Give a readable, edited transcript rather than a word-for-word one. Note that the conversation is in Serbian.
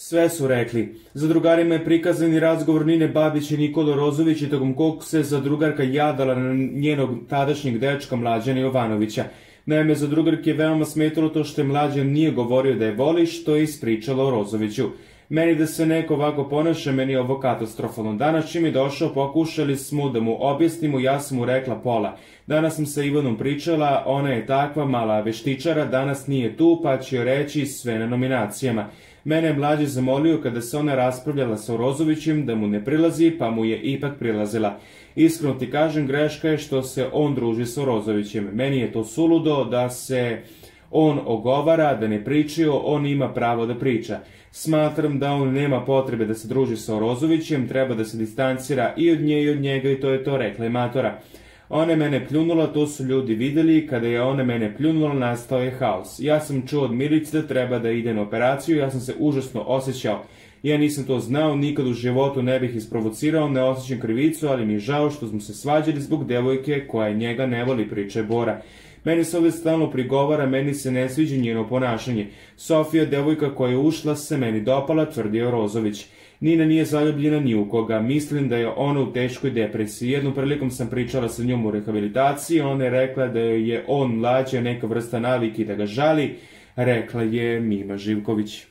Sve su rekli. Za drugarima je prikazani razgovor Nine Babić i Nikole Rozović i tokom kog se zadrugarka jadala na njenog tadašnjeg dečka Mlađana Jovanovića. Naime, zadrugarki je veoma smetalo to što je Mlađan nije govorio da je voli, što je ispričala o Rozoviću. Meni da se neko ovako ponaša, meni je ovo katastrofalno. Danas čim je došao, pokušali smo da mu objasnimo, ja sam mu rekla pola. Danas sam sa Ivanom pričala, ona je takva mala veštičara, danas nije tu, pa će joj reći sve na nominacijama. Mene je Mlađe zamolio kada se ona raspravljala sa Rozovićem da mu ne prilazi, pa mu je ipak prilazila. Iskreno ti kažem, greška je što se on druži sa Rozovićem. Meni je to suludo da se on ogovara, da ne pričaju, on ima pravo da priča. Smatram da on nema potrebe da se druži sa Rozovićem, treba da se distancira i od nje i od njega i to je to, rekla je matora. Ona je mene pljunula, to su ljudi videli, kada je ona mene pljunula, nastao je haos. Ja sam čuo od Milice da treba da ide na operaciju, ja sam se užasno osjećao. Ja nisam to znao, nikad u životu ne bih isprovocirao, ne osjećam krivicu, ali mi je žao što smo se svađali zbog devojke koja njega ne voli, priča Bora. Meni se ovdje stalno prigovara, meni se ne sviđa njeno ponašanje. Sofija, devojka koja je ušla, se meni dopala, tvrdio Rozović. Nina nije zaljubljena ni u koga, mislim da je ona u teškoj depresiji. Jednom prilikom sam pričala sa njom u rehabilitaciji, ona je rekla da je on Mlađa neka vrsta navike i da ga žali, rekla je Mima Živković.